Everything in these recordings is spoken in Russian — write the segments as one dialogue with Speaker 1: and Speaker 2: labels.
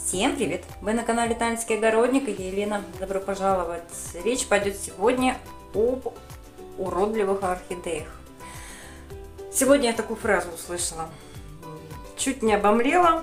Speaker 1: Всем привет! Вы на канале Танский огородник и я Елена. Добро пожаловать! Речь пойдет сегодня об уродливых орхидеях. Сегодня я такую фразу услышала. Чуть не обомлела,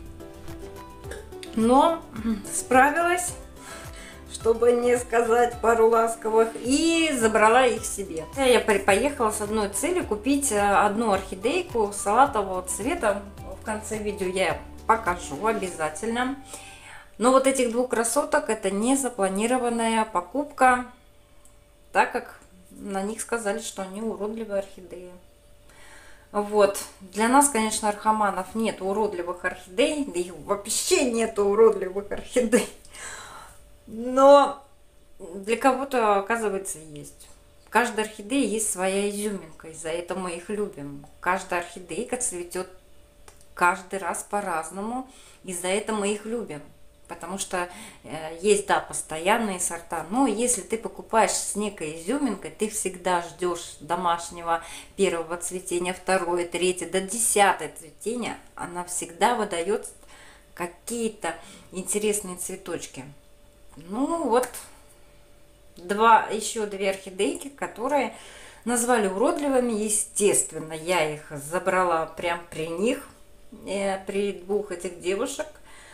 Speaker 1: но справилась, чтобы не сказать пару ласковых, и забрала их себе. Я поехала с одной целью купить одну орхидейку салатового цвета. В конце видео я покажу обязательно. Но вот этих двух красоток это не запланированная покупка, так как на них сказали, что они уродливые орхидеи. Вот. Для нас, конечно, архаманов нет уродливых орхидей, да и вообще нет уродливых орхидей. Но для кого-то, оказывается, есть. В каждой орхидее есть своя изюминка, и за это мы их любим. Каждая орхидейка цветет каждый раз по-разному, и за это мы их любим. Потому что есть, да, постоянные сорта, но если ты покупаешь с некой изюминкой, ты всегда ждешь домашнего первого цветения, второе, третье, до 10-е цветения, она всегда выдает какие-то интересные цветочки. Ну вот, еще две орхидейки, которые назвали уродливыми. Естественно, я их забрала прям при них, при двух этих девушек.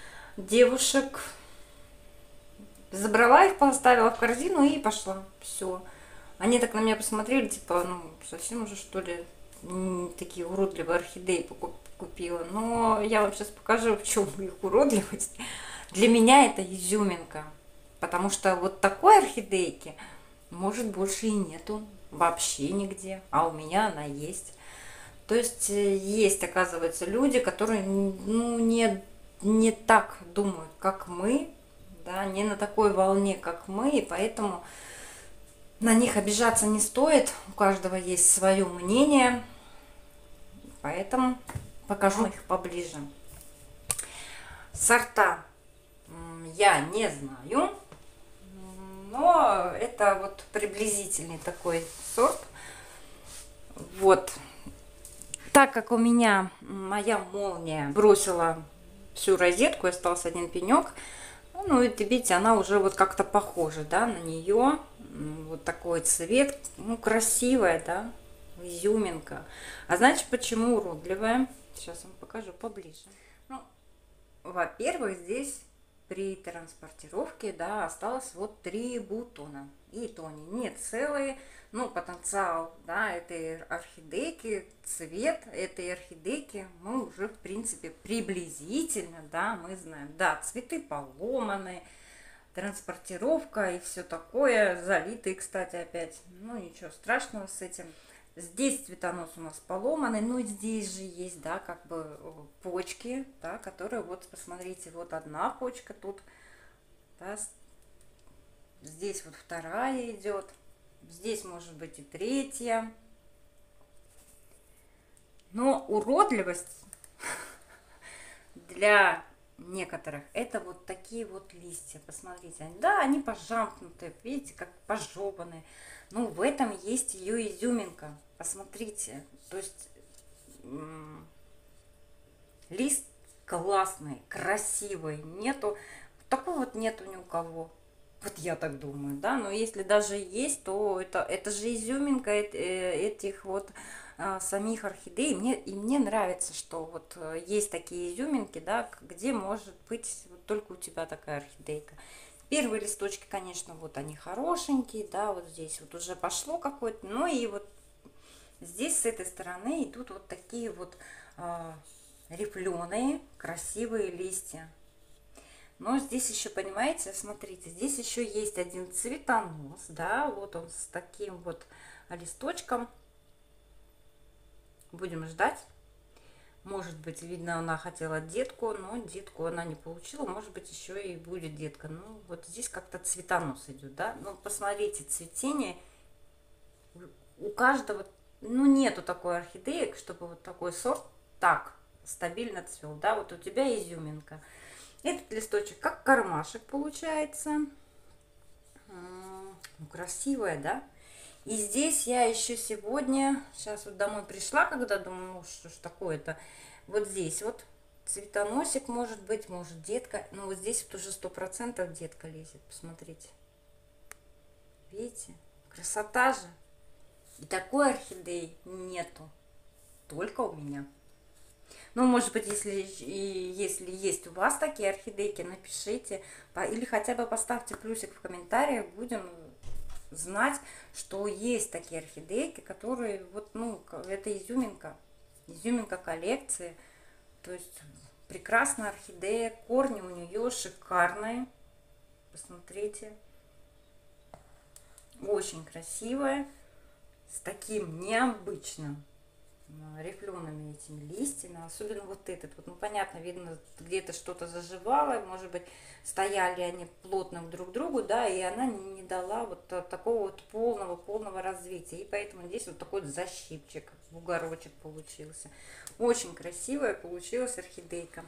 Speaker 1: Забрала их, поставила в корзину и пошла. Все. Они так на меня посмотрели, типа, ну, совсем уже, что ли, такие уродливые орхидеи купила. Но я вам сейчас покажу, в чем их уродливость. Для меня это изюминка. Потому что вот такой орхидейки, может, больше и нету вообще нигде. А у меня она есть. То есть есть, оказывается, люди, которые, ну, не так думают, как мы, да, не на такой волне, как мы, и поэтому на них обижаться не стоит. У каждого есть свое мнение, поэтому покажу их поближе. Сорта я не знаю, но это вот приблизительный такой сорт. Вот. Так как у меня моя молния бросила всю розетку, остался один пенек, ну и видите, она уже вот как-то похожа, да, на нее. Вот такой цвет, ну, красивая, да, изюминка. А значит, почему уродливая? Сейчас вам покажу поближе. Ну, во-первых, здесь при транспортировке, да, осталось вот 3 бутона. И то они не целые. Ну, потенциал, да, этой орхидейки, цвет этой орхидейки мы уже, в принципе, приблизительно, да, мы знаем. Да, цветы поломаны, транспортировка и все такое, залитые, кстати, опять. Ну, ничего страшного с этим. Здесь цветонос у нас поломанный, но здесь же есть, да, как бы почки, да, которые, вот, посмотрите, вот одна почка тут, да, здесь вот вторая идет. Здесь может быть и третья. Но уродливость для некоторых это вот такие вот листья. Посмотрите, да, они пожамкнутые, видите, как пожеванные. Ну, в этом есть ее изюминка. Посмотрите, то есть лист классный, красивый, нету, такого вот нету ни у кого. Вот я так думаю, да, но если даже есть, то это же изюминка этих вот самих орхидей. Мне нравится, что вот есть такие изюминки, да, где может быть вот только у тебя такая орхидейка. Первые листочки, конечно, вот они хорошенькие, да, вот здесь вот уже пошло какое-то, ну и вот здесь с этой стороны идут вот такие вот рифленые красивые листья. Но здесь еще, понимаете, смотрите, здесь еще есть один цветонос, да, вот он с таким вот листочком. Будем ждать. Может быть, видно, она хотела детку, но детку она не получила. Может быть, еще и будет детка. Ну, вот здесь как-то цветонос идет, да. Ну, посмотрите, цветение у каждого, ну, нету такой орхидеи, чтобы вот такой сорт так стабильно цвел, да. Вот у тебя изюминка. Этот листочек как кармашек получается. Ну, красивая, да? И здесь я еще сегодня, сейчас вот домой пришла, когда думаю, ну что ж такое-то. Вот здесь вот цветоносик может быть, может детка. Но вот здесь вот уже 100% детка лезет, посмотрите. Видите? Красота же. И такой орхидеи нету. Только у меня. Ну, может быть, если есть у вас такие орхидейки, напишите. Или хотя бы поставьте плюсик в комментариях. Будем знать, что есть такие орхидейки, которые, вот, ну, это изюминка. Изюминка коллекции. То есть, прекрасная орхидея. Корни у нее шикарные. Посмотрите. Очень красивая. С таким необычным рифлеными этими листьями, особенно вот этот вот, ну понятно, видно, где-то что-то заживало, может быть, стояли они плотно друг к другу, да, и она не дала вот такого вот полного развития, и поэтому здесь вот такой вот защипчик, бугорочек получился. Очень красивая получилась орхидейка.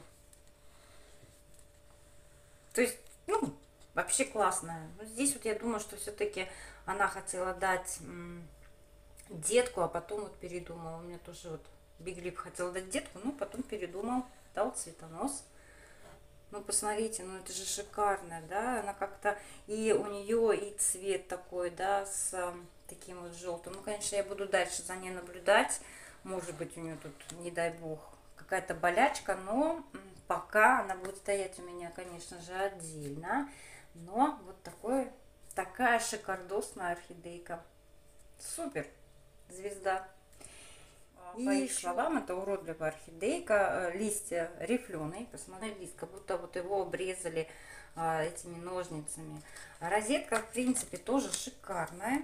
Speaker 1: То есть, ну, вообще классная. Но здесь вот я думаю, что все-таки она хотела дать детку, а потом вот передумал. У меня тоже вот Биглип хотел дать детку, но потом передумал, дал цветонос. Ну, посмотрите, ну это же шикарная, да, она как-то, и у нее и цвет такой, да, с таким вот желтым. Ну, конечно, я буду дальше за ней наблюдать. Может быть, у нее тут, не дай бог, какая-то болячка, но пока она будет стоять у меня, конечно же, отдельно. Но вот такая шикардосная орхидейка. Супер! Звезда. И по их словам, это уродливая орхидейка, листья рифленые, посмотрите, лист, как будто вот его обрезали этими ножницами. Розетка, в принципе, тоже шикарная.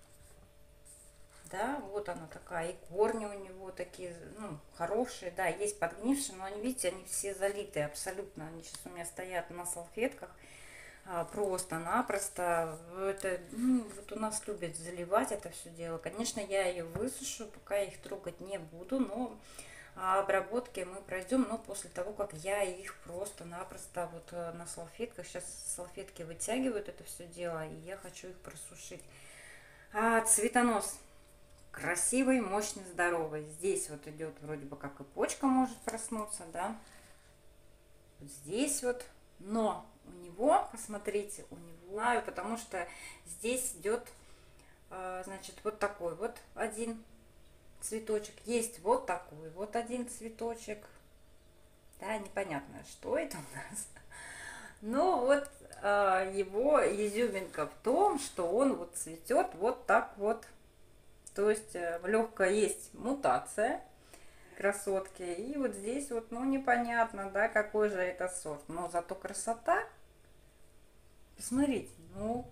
Speaker 1: Да, вот она такая, и корни у него такие, ну, хорошие, да, есть подгнившие, но они, видите, они все залитые абсолютно. Они сейчас у меня стоят на салфетках. Просто-напросто. Это, ну, вот у нас любят заливать это все дело. Конечно, я ее высушу, пока я их трогать не буду, но обработки мы пройдем, но после того, как я их просто-напросто вот на салфетках, сейчас салфетки вытягивают это все дело, и я хочу их просушить. Цветонос красивый, мощный, здоровый. Здесь вот идет вроде бы как и почка может проснуться, да. Вот здесь вот. Но у него, посмотрите, у него, потому что здесь идет, значит, вот такой вот один цветочек. Есть вот такой вот один цветочек. Да, непонятно, что это у нас. Но вот его изюминка в том, что он вот цветет вот так вот. То есть легкая есть мутация красотки. И вот здесь вот, ну, непонятно, да, какой же это сорт. Но зато красота. Посмотрите, ну,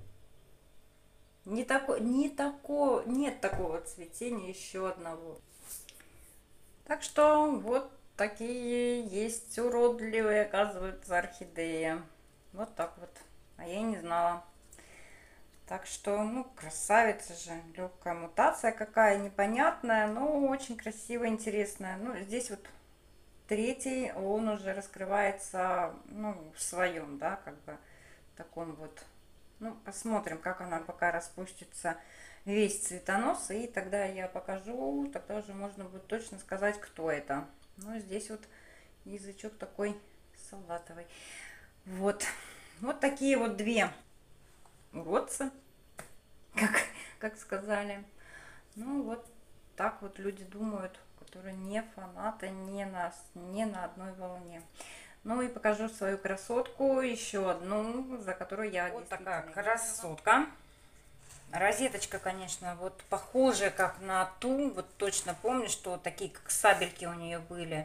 Speaker 1: нет такого цветения еще одного. Так что вот такие есть уродливые, оказывается, орхидеи. Вот так вот. А я и не знала. Так что, ну, красавица же. Легкая мутация какая, непонятная, но очень красивая, интересная. Ну, здесь вот третий, он уже раскрывается, ну, в своем, да, как бы таком вот. Ну, посмотрим, как она пока распустится весь цветонос, и тогда я покажу, тогда уже можно будет точно сказать, кто это. Ну, здесь вот язычок такой салатовый. Вот. Вот такие вот две уродца, как сказали. Ну, вот так вот люди думают, которые не фанаты, не на одной волне. Ну и покажу свою красотку, еще одну, за которую я вот такая красотка. Розеточка, конечно, вот похожая как на ту, вот точно помню, что такие как сабельки у нее были.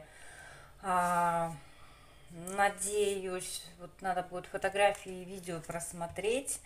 Speaker 1: Надеюсь, вот надо будет фотографии и видео просмотреть.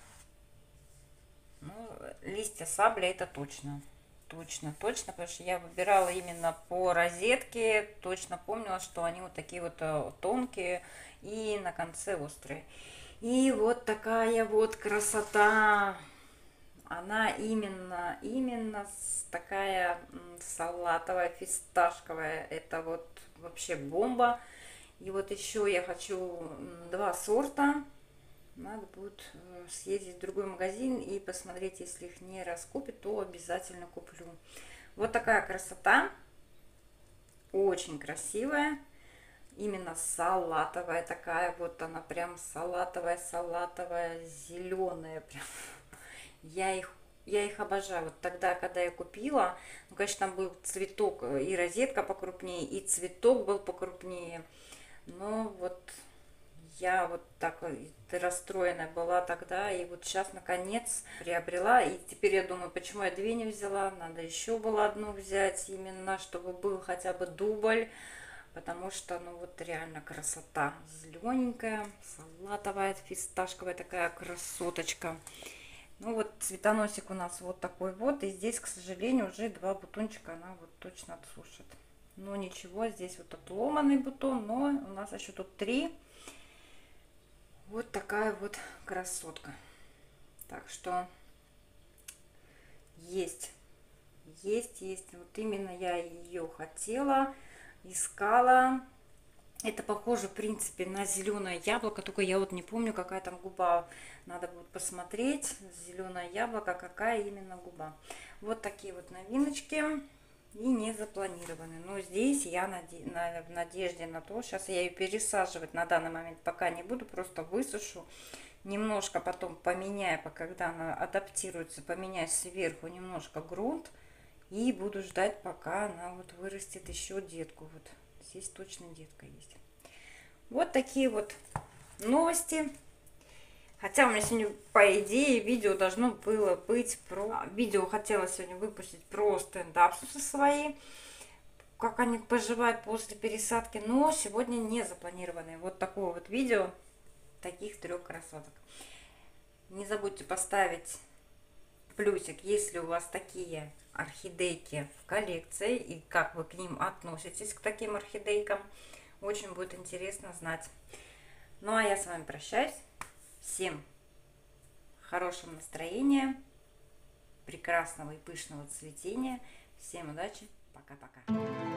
Speaker 1: Ну, листья сабля это точно. Точно, потому что я выбирала именно по розетке, точно помнила, что они вот такие вот тонкие и на конце острые. И вот такая вот красота. Она именно такая салатовая, фисташковая. Это вот вообще бомба. И вот еще я хочу два сорта. Надо будет съездить в другой магазин и посмотреть, если их не раскупят, то обязательно куплю. Вот такая красота. Очень красивая. именно салатовая такая, вот она прям салатовая, зеленая прям. Я их обожаю. Вот тогда, когда я купила, ну, конечно, там был цветок и розетка покрупнее, и цветок был покрупнее. Но вот я вот так расстроенная была тогда, и вот сейчас наконец приобрела. И теперь я думаю, почему я две не взяла, надо еще было одну взять, именно чтобы был хотя бы дубль. Потому что, ну вот реально красота. Зелененькая, салатовая, фисташковая такая красоточка. Ну вот цветоносик у нас вот такой вот. И здесь, к сожалению, уже два бутончика она вот точно отсушит. Но ничего, здесь вот отломанный бутон, но у нас еще тут 3. Вот такая вот красотка. Так что есть. Вот именно я ее хотела, искала. Это похоже, в принципе, на зеленое яблоко, только я вот не помню, какая там губа. Надо будет посмотреть. Зеленое яблоко, какая именно губа. Вот такие вот новиночки. И не запланированы. Но здесь я в надежде на то. Сейчас я ее пересаживать на данный момент пока не буду. Просто высушу. Немножко потом поменяю, когда она адаптируется, поменяю сверху немножко грунт. И буду ждать, пока она вот вырастет еще детку. Вот здесь точно детка есть. Вот такие вот новости. Хотя у меня сегодня, по идее, видео должно было быть про... Видео хотела сегодня выпустить про стендапсы свои. Как они поживают после пересадки. Но сегодня не запланированные. Вот такое вот видео. Таких 3 красоток. Не забудьте поставить плюсик, если у вас такие орхидейки в коллекции. И как вы к ним относитесь, к таким орхидейкам. Очень будет интересно знать. Ну а я с вами прощаюсь. Всем хорошего настроения, прекрасного и пышного цветения. Всем удачи. Пока-пока.